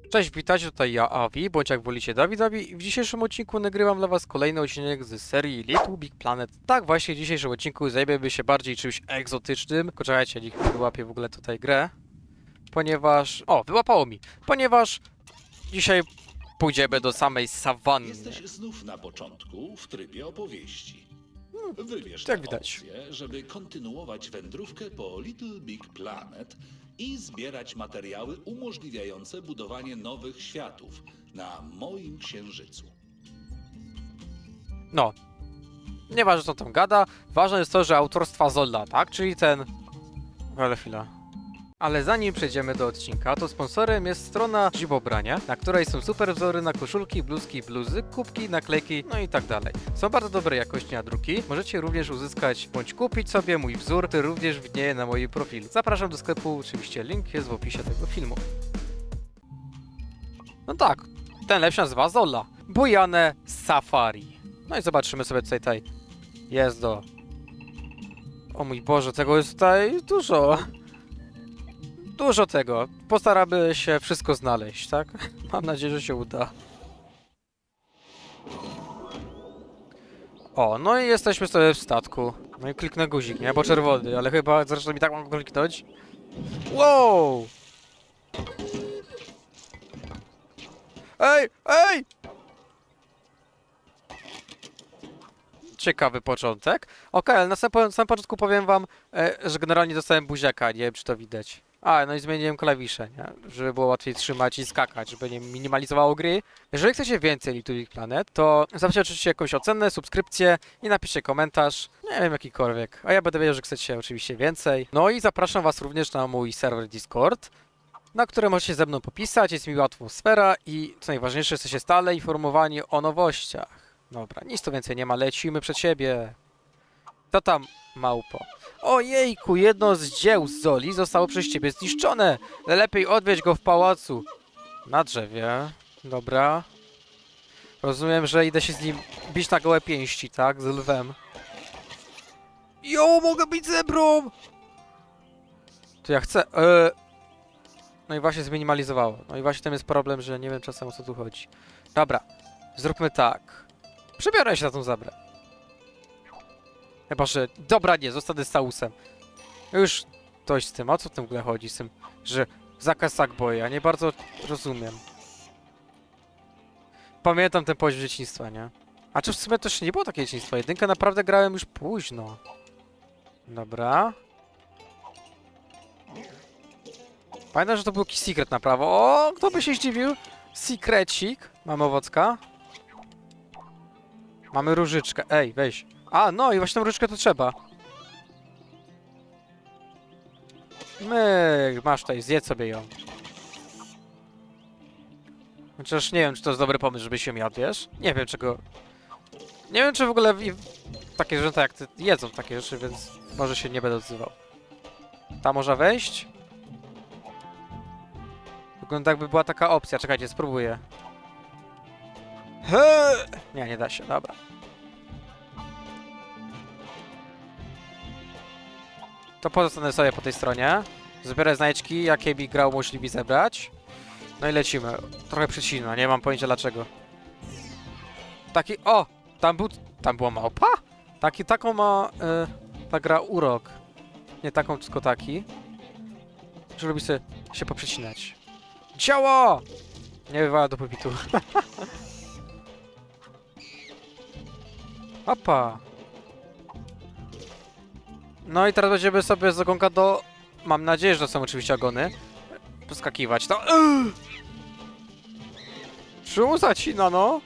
Cześć, witajcie, tutaj ja, Avi, bądź jak wolicie Dawidowi i w dzisiejszym odcinku nagrywam dla was kolejny odcinek z serii Little Big Planet. Tak, właśnie w dzisiejszym odcinku zajmiemy się bardziej czymś egzotycznym. Tylko czekajcie, niech wyłapię w ogóle tutaj grę. Ponieważ... O, wyłapało mi! Ponieważ dzisiaj pójdziemy do samej sawanny. Jesteś znów na początku w trybie opowieści. Wybierz jak tę widać. opcję, żeby kontynuować wędrówkę po Little Big Planet i zbierać materiały umożliwiające budowanie nowych światów na moim księżycu. No. Nieważne co tam gada, ważne jest to, że autorstwa Zolla, tak? Czyli ten... Ale chwila. Ale zanim przejdziemy do odcinka, to sponsorem jest strona Dziwobrania, na której są super wzory na koszulki, bluzki, bluzy, kubki, naklejki, no i tak dalej. Są bardzo dobrej jakości nadruki. Możecie również uzyskać bądź kupić sobie mój wzór, który również widnieje na moim profilu. Zapraszam do sklepu, oczywiście link jest w opisie tego filmu. No tak, ten lep się nazywa Zolla. Bujane Safari. No i zobaczymy sobie tutaj jest do... O mój Boże, tego jest tutaj dużo. Dużo tego. Postaramy się wszystko znaleźć, tak? Mam nadzieję, że się uda. O, no i jesteśmy sobie w statku. No i kliknę guzik, nie? Bo czerwony, ale chyba zresztą mi tak mam go kliknąć. Wow! Ej! Ej! Ciekawy początek. Okej, ale na samym początku powiem wam, że generalnie dostałem buziaka, nie wiem czy to widać. A, no i zmieniłem klawisze, nie? Żeby było łatwiej trzymać i skakać, żeby nie minimalizowało gry. Jeżeli chcecie więcej Little Big Planet, to zostawcie oczywiście jakąś ocenę, subskrypcję i napiszcie komentarz, nie wiem jakikolwiek. A ja będę wiedział, że chcecie oczywiście więcej. No i zapraszam was również na mój serwer Discord, na którym możecie ze mną popisać, jest miła atmosfera i co najważniejsze, jesteście stale informowani o nowościach. Dobra, nic tu więcej nie ma, lecimy przed siebie. Co tam, małpo? Ojejku, jedno z dzieł z Zoli zostało przez ciebie zniszczone. Lepiej odwiedź go w pałacu. Na drzewie. Dobra. Rozumiem, że idę się z nim bić na gołe pięści, tak? Z lwem. Jo, mogę być zebrą! To ja chcę... No i właśnie zminimalizowało. No i właśnie tam jest problem, że nie wiem czasem o co tu chodzi. Dobra, zróbmy tak. Przebiorę się na tą zabrę. Chyba, że... Dobra, nie, zostanę Sausem. Już dość z tym, o co w tym w ogóle chodzi? Z tym, że zakaz Sackboya, ja nie bardzo rozumiem. Pamiętam ten poziom dzieciństwa, nie? A czy w sumie też nie było takiego dzieciństwa? Jedynkę naprawdę grałem już późno. Dobra. Pamiętam, że to był jakiś secret na prawo. O, kto by się zdziwił? Secrecik. Mamy owocka. Mamy różyczkę. Ej, weź. A, no i właśnie tą różyczkę to trzeba. Masz tutaj, zjedz sobie ją. Chociaż nie wiem, czy to jest dobry pomysł, żebyś ją jadł, wiesz? Nie wiem, czego... Nie wiem, czy w ogóle takie zwierzęta jak ty jedzą takie rzeczy, więc może się nie będę odzywał. Ta może wejść? Wygląda jakby była taka opcja. Czekajcie, spróbuję. Nie, nie da się, dobra. To pozostanę sobie po tej stronie. Zbierę znajdźki, jakie mi gra umożliwi zebrać. No i lecimy. Trochę przycina, nie mam pojęcia dlaczego. Taki... O! Tam była małpa? Taką ma... ta gra urok. Nie taką, tylko taki. Że lubi sobie się poprzecinać. Działa! Nie wywala do pulpitu. Opa! No i teraz będziemy sobie z ogonka do... Mam nadzieję, że to są oczywiście ogony. Poskakiwać. To... Czemu zacina, no?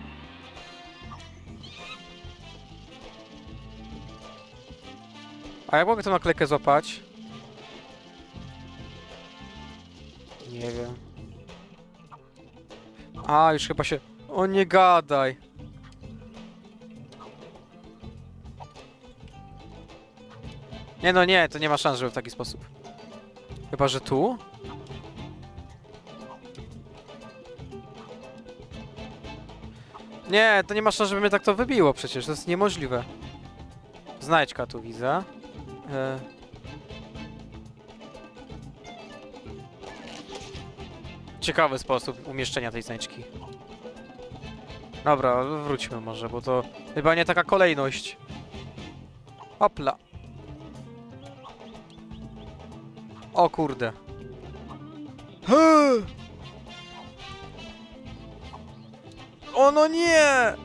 A jak mogę tę naklejkę złapać? Nie wiem. A, już chyba się... O, nie gadaj. Nie no nie, to nie ma szans, żeby w taki sposób. Chyba, że tu? Nie, to nie ma szans, żeby mnie tak to wybiło przecież, to jest niemożliwe. Znajdźka tu widzę. ciekawy sposób umieszczenia tej znajdźki. Dobra, wróćmy może, bo to chyba nie taka kolejność. Hopla. O kurde. O no nie!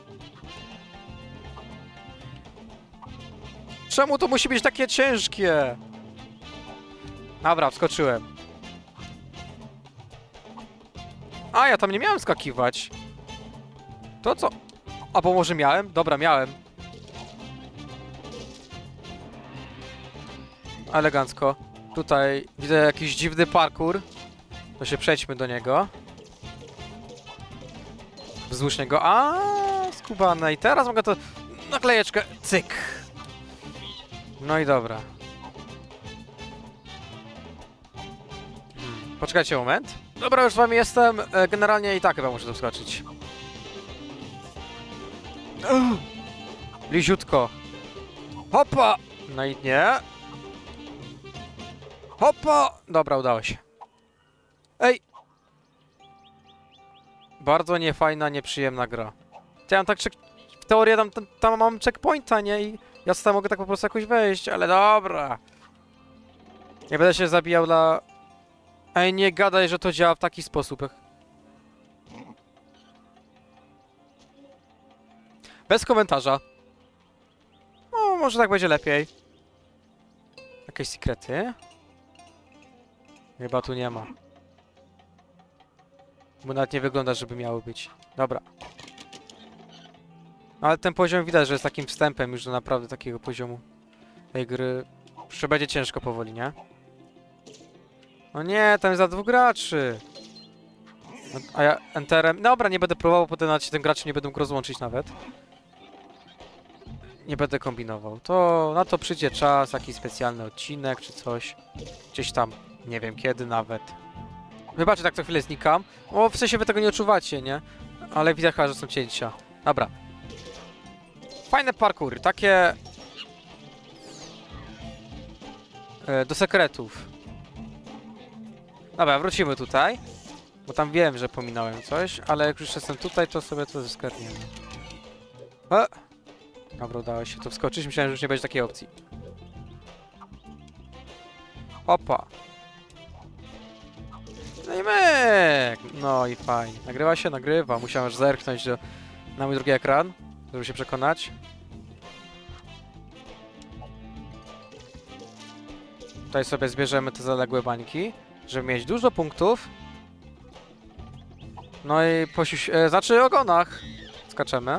Czemu to musi być takie ciężkie? Dobra, wskoczyłem. A, ja tam nie miałem skakiwać. To co? A, bo może miałem? Dobra, miałem. Elegancko. Tutaj widzę jakiś dziwny parkour. To się przejdźmy do niego. Wzdłuż niego. A, skubane. I teraz mogę to... naklejeczkę. Cyk. No i dobra. Poczekajcie moment. Dobra, już z wami jestem. Generalnie i tak chyba muszę tu wskoczyć. Bliziutko. Hopa! No i nie. Hopa! Dobra, udało się. Ej! Bardzo niefajna, nieprzyjemna gra. Ja mam tak w teorii tam mam checkpointa, nie? I ja sobie mogę tak po prostu jakoś wejść, ale dobra. Nie będę się zabijał dla... Ej, nie gadaj, że to działa w taki sposób. Bez komentarza. O, może tak będzie lepiej. Jakieś sekrety? Chyba tu nie ma. Bo nawet nie wygląda, żeby miały być. Dobra. Ale ten poziom widać, że jest takim wstępem już do naprawdę takiego poziomu tej gry. Jeszcze będzie ciężko powoli, nie? No nie, tam jest za 2 graczy. A ja enterem... Dobra, nie będę próbował, potem nawet się tym graczem nie będę mógł rozłączyć nawet. Nie będę kombinował. To na to przyjdzie czas, jakiś specjalny odcinek czy coś. Gdzieś tam, nie wiem kiedy nawet. Wybaczcie, tak co chwilę znikam. O, w sensie wy tego nie odczuwacie, nie? Ale widać chyba, że są cięcia. Dobra. Fajne parkoury, takie... do sekretów. Dobra, wrócimy tutaj. Bo tam wiem, że pominąłem coś, ale jak już jestem tutaj, to sobie to zgarniemy. Dobra, udało się tu wskoczyć. Myślałem, że już nie będzie takiej opcji. Opa. No i myk! No i fajnie. Nagrywa się? Nagrywa. Musiałem aż zerknąć na mój drugi ekran, żeby się przekonać. Tutaj sobie zbierzemy te zaległe bańki, żeby mieć dużo punktów. No i znaczy ogonach. Skaczemy.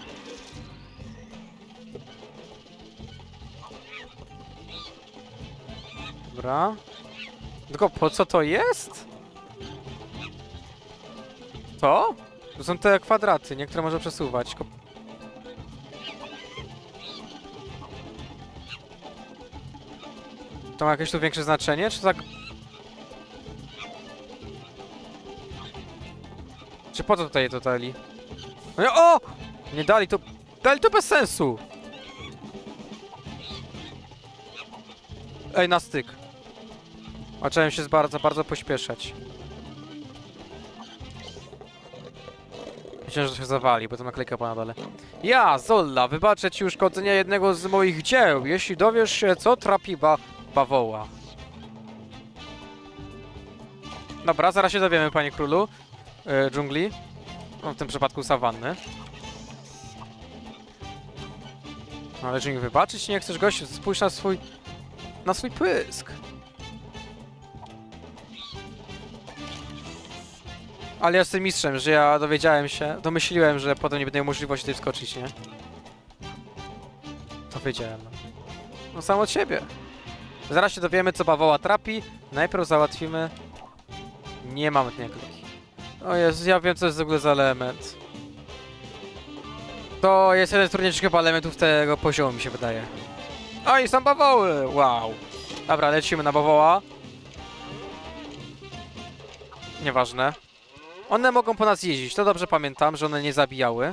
Dobra. Tylko po co to jest? To? To są te kwadraty, niektóre można przesuwać. To ma jakieś tu większe znaczenie, czy tak... Czy po co tutaj to dali? No nie, o! Nie dali to... Dali to bez sensu! Ej, na styk. Zacząłem się bardzo pośpieszać. Myślałem, że to się zawali, bo to naklejka pana dole. Ja, Zolla, wybaczę ci uszkodzenie jednego z moich dzieł, jeśli dowiesz się, co trapi bawoła. Dobra, zaraz się dowiemy, panie królu. Dżungli. No, w tym przypadku sawanny. Ale czy mi wybaczyć nie chcesz, gościu? Spójrz na swój pysk. Ale ja jestem mistrzem, że ja dowiedziałem się, domyśliłem, że potem nie będę miał możliwości tutaj wskoczyć, nie? To wiedziałem. No sam od siebie. Zaraz się dowiemy, co bawoła trapi. Najpierw załatwimy... Nie mam kliki. O Jezu, ja wiem, co jest w ogóle za element. To jest jeden z trudniejszych chyba elementów tego poziomu, mi się wydaje. O, i są bawoły! Wow. Dobra, lecimy na bawoła. Nieważne. One mogą po nas jeździć, to dobrze pamiętam, że one nie zabijały.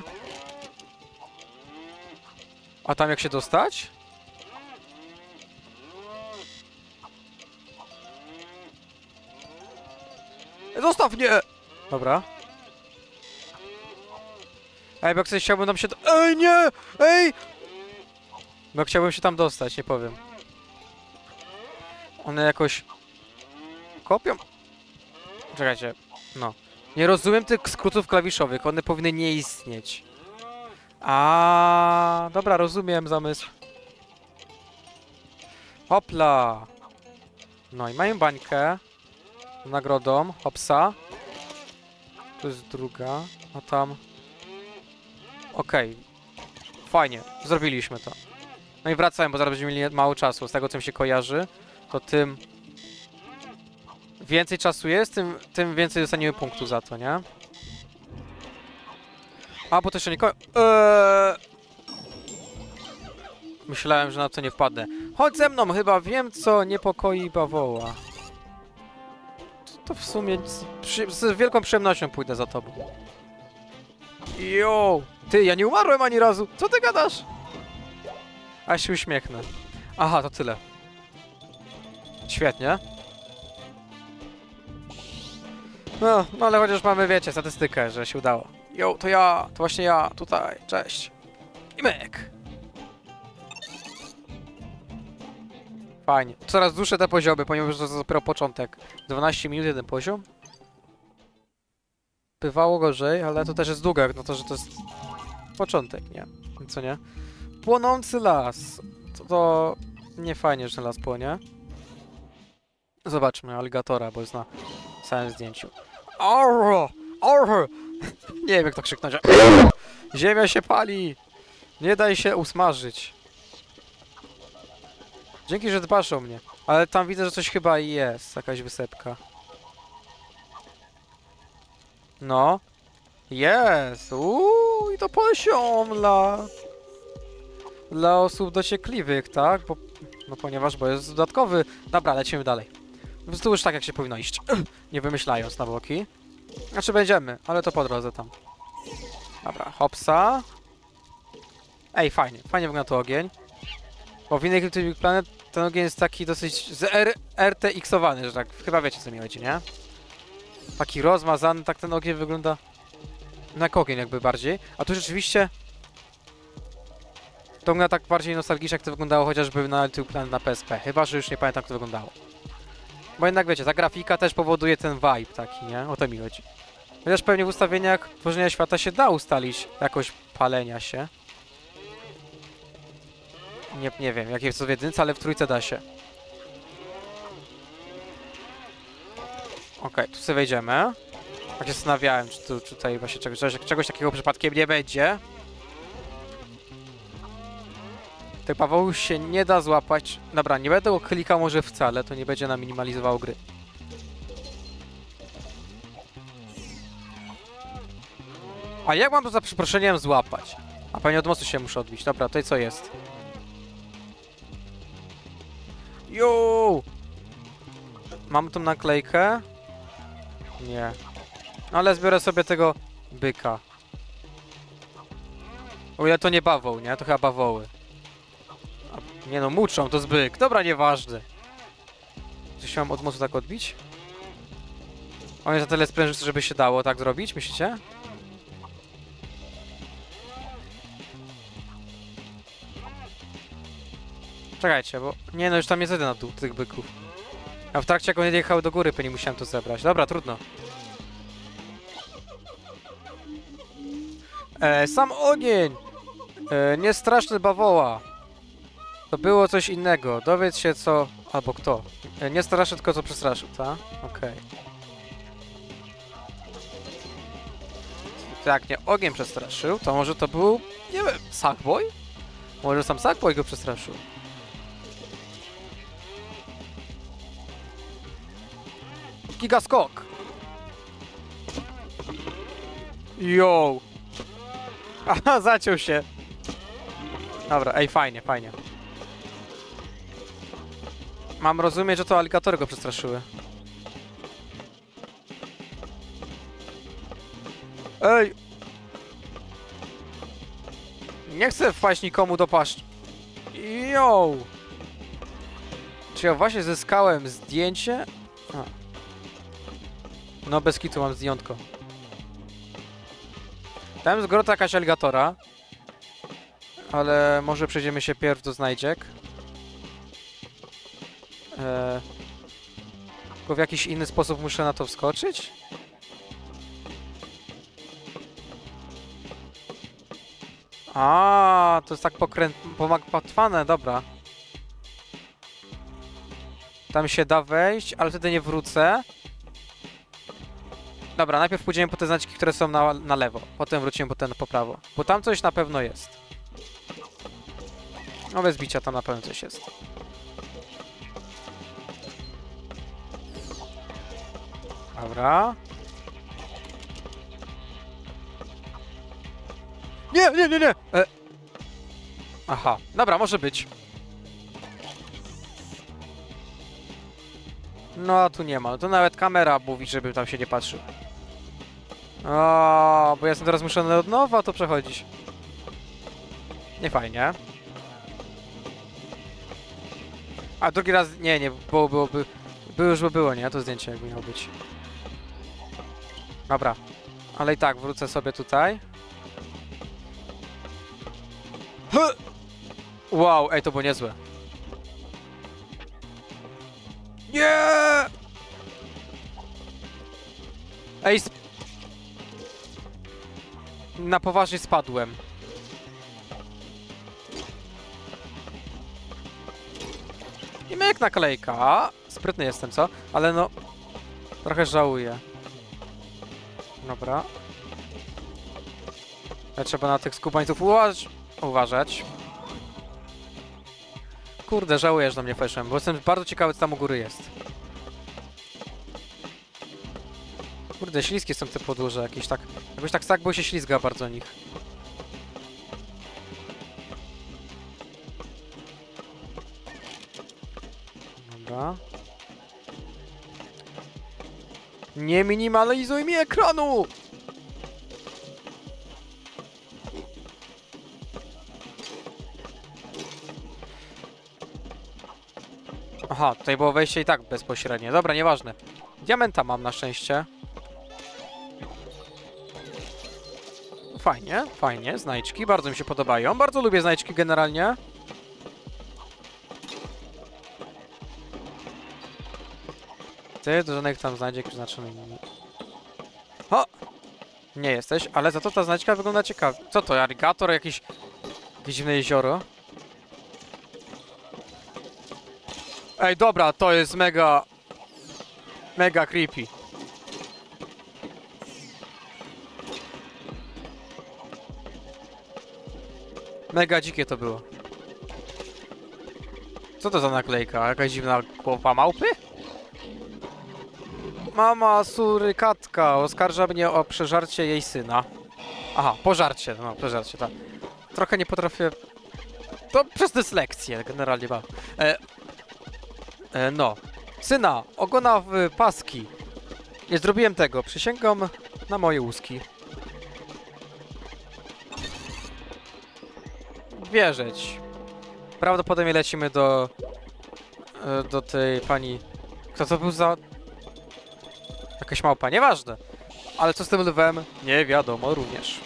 A tam jak się dostać? Zostaw mnie! Dobra. Ej, bo jak coś chciałbym tam się... Ej, nie! Ej! Bo chciałbym się tam dostać, nie powiem. One jakoś... kopią? Czekajcie. No. Nie rozumiem tych skrótów klawiszowych. One powinny nie istnieć. A, dobra, rozumiem zamysł. Hopla! No i mają bańkę. Z nagrodą. Hopsa. Tu jest druga. A tam... Okej. Fajnie. Zrobiliśmy to. No i wracałem, bo zaraz będziemy mieli mało czasu. Z tego, co mi się kojarzy, to tym... Więcej czasu jest, tym więcej dostaniemy punktu za to, nie? A, bo to jeszcze nie Myślałem, że na to nie wpadnę. Chodź ze mną, chyba wiem, co niepokoi bawoła. To w sumie z wielką przyjemnością pójdę za tobą. Jo! Ty, ja nie umarłem ani razu! Co ty gadasz? A się uśmiechnę. Aha, to tyle. Świetnie. No ale chociaż mamy, wiecie, statystykę, że się udało. Jo, to ja, to właśnie ja, tutaj, cześć. I myk. Fajnie. Coraz dłuższe te poziomy, ponieważ to dopiero początek. 12 minut, jeden poziom. Bywało gorzej, ale to też jest długa, no to, że to jest początek, nie? Co nie? Płonący las. To nie fajnie, że ten las płonie. Zobaczmy aligatora, bo jest na samym zdjęciu. Arr! Arr! Nie wiem, jak to krzyknąć. Ziemia się pali! Nie daj się usmażyć. Dzięki, że dbasz o mnie. Ale tam widzę, że coś chyba jest. Jakaś wysepka. No. Jest! I to poziom dla osób dociekliwych, tak? Bo jest dodatkowy. Dobra, lecimy dalej. Po prostu już tak, jak się powinno iść. Nie wymyślając na boki. Znaczy będziemy, ale to po drodze tam. Dobra, hopsa. Ej, fajnie. Fajnie wygląda to ogień. Bo w innych Little Big Planet ten ogień jest taki dosyć RTX-owany, że tak. Chyba wiecie, co mi chodzi, nie? Taki rozmazany, tak ten ogień wygląda. Jak ogień jakby bardziej. A tu rzeczywiście... To wygląda tak bardziej nostalgicznie, jak to wyglądało chociażby na Little Big Planet na PSP. Chyba, że już nie pamiętam, jak to wyglądało. Bo jednak wiecie, ta grafika też powoduje ten vibe taki, nie? O to mi chodzi. Chociaż pewnie w ustawieniach tworzenia świata się da ustalić jakość palenia się. Nie wiem, jak jest to w jedynce, ale w trójce da się. Okej, tu sobie wejdziemy. Tak się zastanawiałem, czy tutaj właśnie czegoś takiego przypadkiem nie będzie. Tych bawołów się nie da złapać. Dobra, nie będę go klikał może wcale, to nie będzie nam minimalizowało gry. A jak mam to za przeproszeniem złapać? A pewnie od mostu się muszę odbić. Dobra, tutaj co jest? Jo! Mam tą naklejkę? Nie. Ale zbiorę sobie tego byka. O ile to nie bawoł, nie? To chyba bawoły. Nie no, muczą, to zbyk. Dobra, nieważne. Coś mam od mostu tak odbić? On jest na tyle sprężysty, żeby się dało tak zrobić, myślicie? Czekajcie, bo... Nie no, już tam jest jeden na dół tych byków. A w trakcie jak one jechały do góry, pewnie musiałem to zebrać. Dobra, trudno. Sam ogień! Nie straszny bawoła. To było coś innego. Dowiedz się co... Albo kto. Nie straszy, tylko co przestraszył, tak? Okej. Jak nie ogień przestraszył, to może to był... Nie wiem, Sackboy? Może sam Sackboy go przestraszył. Gigaskok! Yo! Aha, zaciął się. Dobra, ej, fajnie, fajnie. Mam rozumieć, że to aligatory go przestraszyły. Ej! Nie chcę wpaść nikomu do paszczy. Yo! Czy ja właśnie zyskałem zdjęcie? A. No bez kitu mam zdjątko. Tam z grota jakaś aligatora. Ale może przejdziemy się pierw do znajdziek. Tylko w jakiś inny sposób muszę na to wskoczyć? A, to jest tak pomagpatwane, dobra. Tam się da wejść, ale wtedy nie wrócę. Dobra, najpierw pójdziemy po te znaczki, które są na lewo. Potem wrócimy po prawo. Bo tam coś na pewno jest. No bez bicia, tam na pewno coś jest. Dobra. Nie, nie, nie, nie! Aha, dobra, może być. No, a tu nie ma. To nawet kamera mówi, żeby tam się nie patrzył. O, bo ja jestem teraz muszony od nowa to przechodzić. Nie fajnie. A drugi raz... Nie, nie, byłoby... Już by było, nie? To zdjęcie jakby miało być. Dobra. Ale i tak, wrócę sobie tutaj. Wow, ej, to było niezłe. Nie! Ej, na poważnie spadłem. I myk naklejka. Sprytny jestem, co? Ale no... Trochę żałuję. Dobra. Ale trzeba na tych skubańców uważać. Kurde, żałuję, że do mnie weszłem, bo jestem bardzo ciekawy, co tam u góry jest. Kurde, śliskie są te podłoże jakieś tak... Jakoś tak, bo się ślizga bardzo o nich. Dobra. Nie minimalizuj mi ekranu! Aha, tutaj było wejście i tak bezpośrednie. Dobra, nieważne. Diamenta mam na szczęście. Fajnie, fajnie. Znajdźki, bardzo mi się podobają. Bardzo lubię znajdźki generalnie. Ty, do żadnych tam znajdziek przeznaczonych nie. O! Nie jesteś, ale za to ta znajdźka wygląda ciekawie. Co to, aligator? Jakieś dziwne jezioro? Ej, dobra, to jest mega... Mega creepy. Mega dzikie to było. Co to za naklejka? Jakaś dziwna głowa małpy? Mama surykatka oskarża mnie o przeżarcie jej syna. Aha, pożarcie, no pożarcie, tak. Trochę nie potrafię... To przez dyslekcję generalnie mam. No. Syna, ogona w paski. Nie zrobiłem tego, przysięgam na moje łuski. Wierzyć. Prawdopodobnie lecimy do tej pani... Kto to był za... Jakaś małpa, nieważne. Ale co z tym lwem? Nie wiadomo również.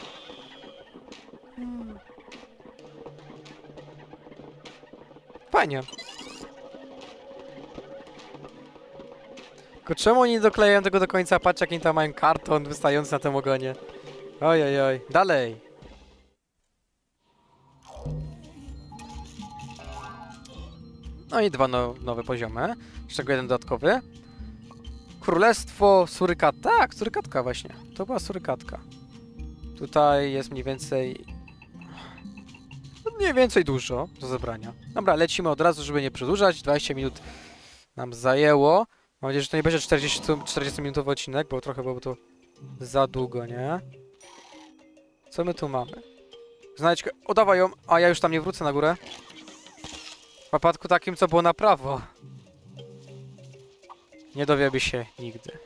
Fajnie. Tylko czemu oni nie doklejają tego do końca? Patrz, jaki tam mają karton wystający na tym ogonie. Oj, oj, oj. Dalej. No i dwa nowe poziomy. Z czego jeden dodatkowy. Królestwo Surykata. Tak, Surykatka właśnie. To była Surykatka. Tutaj jest mniej więcej... Mniej więcej dużo do zebrania. Dobra, lecimy od razu, żeby nie przedłużać. 20 minut nam zajęło. Mam nadzieję, że to nie będzie 40-minutowy odcinek, bo trochę byłoby to za długo, nie? Co my tu mamy? Znajdźkę. O, dawaj ją, a ja już tam nie wrócę na górę. W wypadku takim, co było na prawo. Nie dowiemy się nigdy.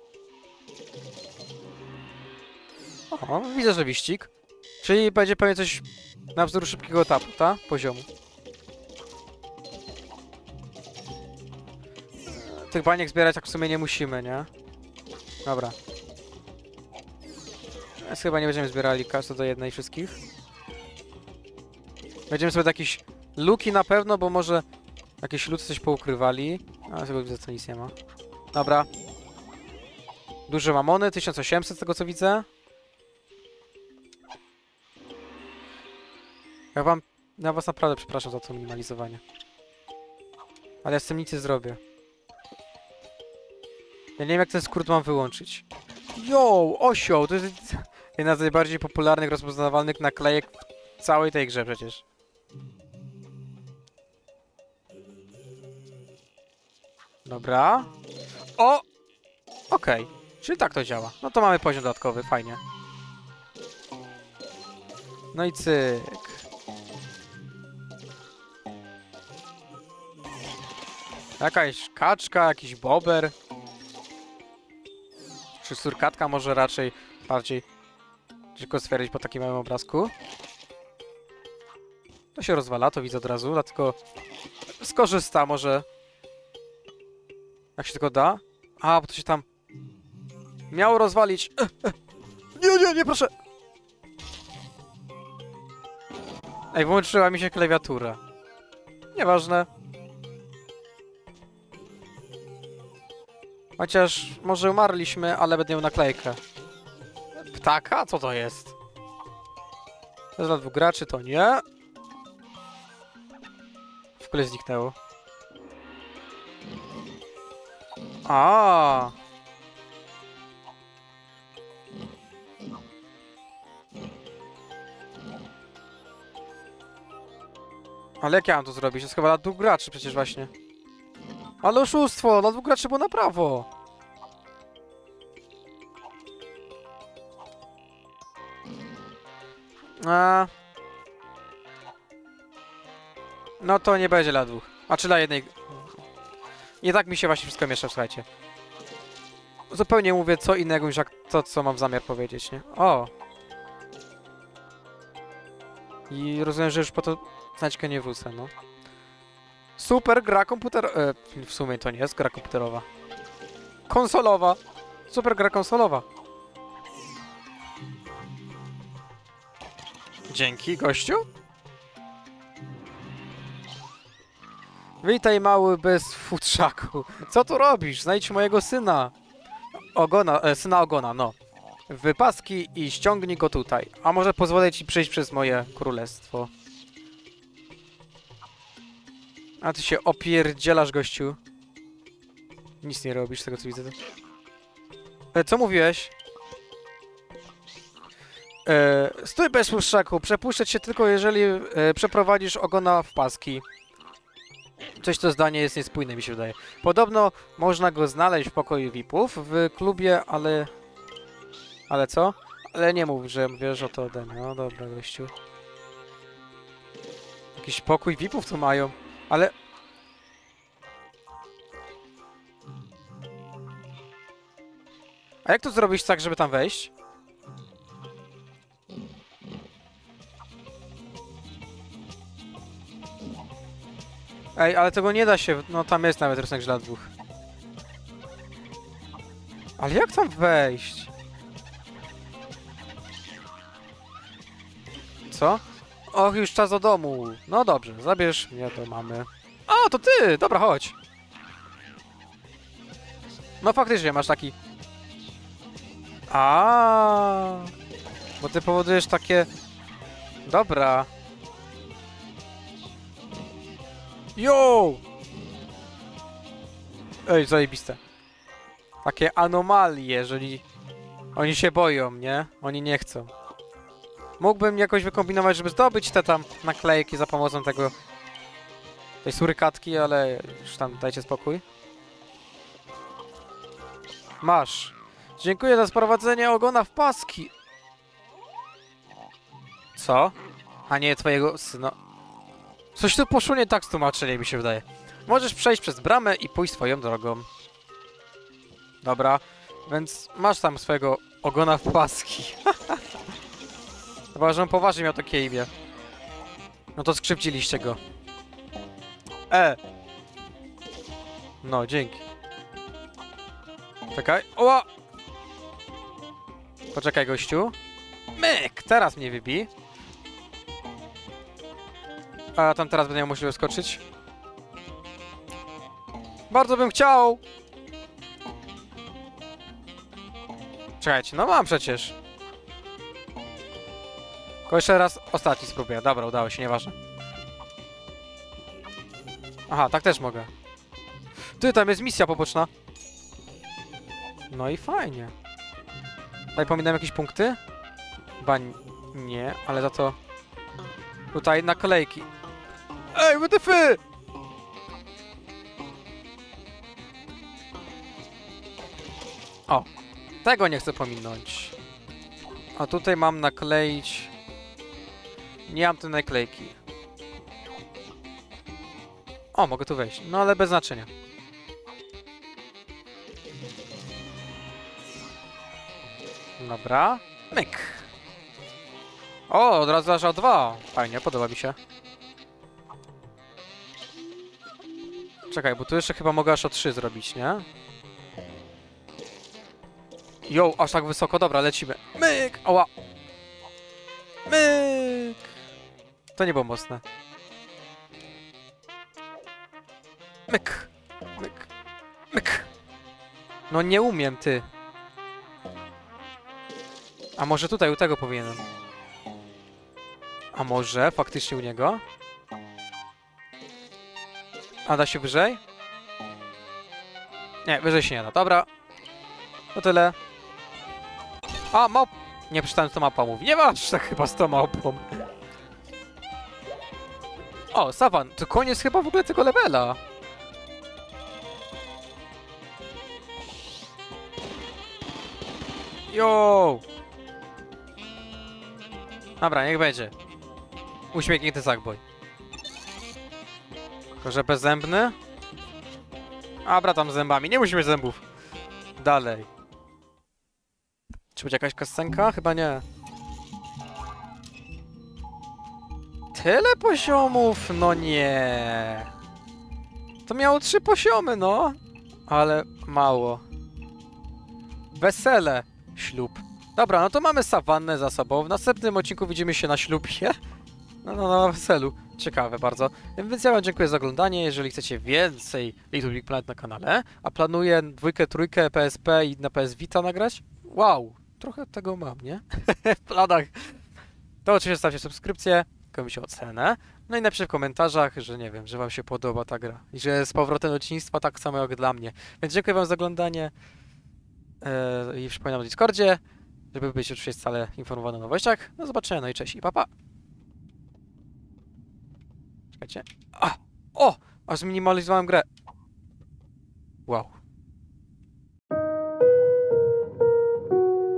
O, widzę, że wyścig. Czyli będzie pewnie coś na wzór szybkiego etapu, tak? Poziomu. Tych baniek zbierać tak w sumie nie musimy, nie? Dobra. Więc chyba nie będziemy zbierali kasy do jednej wszystkich. Będziemy sobie jakieś luki na pewno, bo może jakieś luty coś poukrywali. A z tego widzę, co nic nie ma. Dobra. Duże mamony, 1800 z tego co widzę. Ja was naprawdę przepraszam za to minimalizowanie. Ale ja z tym nic nie zrobię. Ja nie wiem, jak ten skrót mam wyłączyć. Yo, osioł! To jest jedna z najbardziej popularnych, rozpoznawalnych naklejek w całej tej grze przecież. Dobra. O! Okej. Czyli tak to działa. No to mamy poziom dodatkowy, fajnie. No i cyk. Jakaś kaczka, jakiś bober. Czy surkatka może raczej bardziej ciężko stwierdzić po takim małym obrazku. To się rozwala, to widzę od razu, dlatego skorzysta może. Jak się tylko da. A, bo to się tam miało rozwalić. Nie, proszę. Ej, włączyła mi się klawiatura. Nieważne. Chociaż może umarliśmy, ale będę miał naklejkę. Ptaka? Co to jest? To jest dla 2 graczy, to nie. W ogóle zniknęło. A. Ale jak ja mam to zrobić? To jest chyba dla 2 graczy przecież właśnie. Ale oszustwo! Dla 2 graczy było na prawo! No to nie będzie dla 2. A czy dla jednej... Nie tak mi się właśnie wszystko miesza, słuchajcie. Zupełnie mówię co innego niż jak to, co mam zamiar powiedzieć, nie? O! I rozumiem, że już po to znaczkę nie wrócę, no. Super gra komputer... w sumie to nie jest gra komputerowa. Konsolowa! Super gra konsolowa. Dzięki, gościu. Witaj, mały bez futrzaku. Co tu robisz? Znajdź mojego syna. Syna Ogona, no. W wypaski i ściągnij go tutaj. A może pozwolę ci przejść przez moje królestwo. A ty się opierdzielasz, gościu. Nic nie robisz, z tego co widzę. Co mówiłeś? Stój bez futrzaku. Przepuszczę cię tylko, jeżeli przeprowadzisz Ogona w paski. Coś to zdanie jest niespójne, mi się wydaje. Podobno można go znaleźć w pokoju VIP-ów w klubie, ale... Ale co? Ale nie mów, że wiesz o to ode mnie. No dobra, gościu. Jakiś pokój VIP-ów tu mają, ale... A jak to zrobić tak, żeby tam wejść? Ej, ale tego nie da się... No tam jest nawet rysunek dla 2. Ale jak tam wejść? Co? Och, już czas do domu. No dobrze, zabierz mnie do mamy. A, to ty! Dobra, chodź. No faktycznie, masz taki... A, bo ty powodujesz takie... Dobra. Yo! Ej, zajebiste. Takie anomalie, jeżeli... Oni się boją, nie? Oni nie chcą. Mógłbym jakoś wykombinować, żeby zdobyć te tam naklejki za pomocą tego... tej surykatki, ale już tam dajcie spokój. Masz. Dziękuję za sprowadzenie Ogona w paski. Co? A nie twojego syna. Coś tu poszło nie tak z tłumaczeniem, mi się wydaje. Możesz przejść przez bramę i pójść swoją drogą. Dobra, więc masz tam swojego Ogona w paski. Chyba, że on poważnie miał takie imię. No to skrzywdziliście go. No, dzięki. Czekaj. Oła! Poczekaj, gościu. Myk! Teraz mnie wybij. A tam teraz będę miał możliwość skoczyć. Bardzo bym chciał! Czekajcie, no mam przecież. Tylko jeszcze raz ostatni spróbuję. Dobra, udało się, nieważne. Aha, tak też mogę. Ty, tam jest misja poboczna. No i fajnie. Tutaj pominąłem jakieś punkty? Chyba nie, ale za to... Tutaj na kolejki. Ej, WTF! O, tego nie chcę pominąć. A tutaj mam nakleić... Nie mam tu naklejki. O, mogę tu wejść. No ale bez znaczenia. Dobra. Myk. O, od razu aż o 2. Fajnie, podoba mi się. Czekaj, bo tu jeszcze chyba mogę aż o 3 zrobić, nie? Jo, aż tak wysoko. Dobra, lecimy. Myk! Oła! Myk! To nie było mocne. Myk! Myk! Myk! No nie umiem, ty. A może tutaj u tego powinienem? A może faktycznie u niego? A da się wyżej? Nie, wyżej się nie da. Dobra. To tyle. A, małp... Nie przeczytałem, co mapa mówi. Nie masz tak chyba z tą małpą. O, Sawan. To koniec chyba w ogóle tego levela. Jo! Dobra, niech będzie. Uśmiechnięty Sackboy. Tylko, że bezzębny? Abra tam z zębami. Nie musi mieć zębów. Dalej. Czy będzie jakaś kasenka? Chyba nie. Tyle poziomów? No nie. To miało 3 poziomy, no. Ale mało. Wesele. Ślub. Dobra, no to mamy sawannę za sobą. W następnym odcinku widzimy się na ślubie. No, na weselu. Ciekawe bardzo. Więc ja wam dziękuję za oglądanie. Jeżeli chcecie więcej Little Big Planet na kanale, a planuję 2, 3 PSP i na PS Vita nagrać. Wow, trochę tego mam, nie? W planach. To oczywiście stawcie subskrypcję, komuś ocenę. No i napiszcie w komentarzach, że nie wiem, że wam się podoba ta gra. I że z powrotem do dzieciństwa tak samo jak dla mnie. Więc dziękuję wam za oglądanie. I przypominam o Discordzie, żeby być oczywiście stale informowany o nowościach. Do zobaczenia, no i cześć i pa pa. Czekajcie. A! O! Aż zminimalizowałem grę.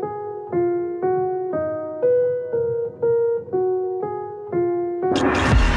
Wow.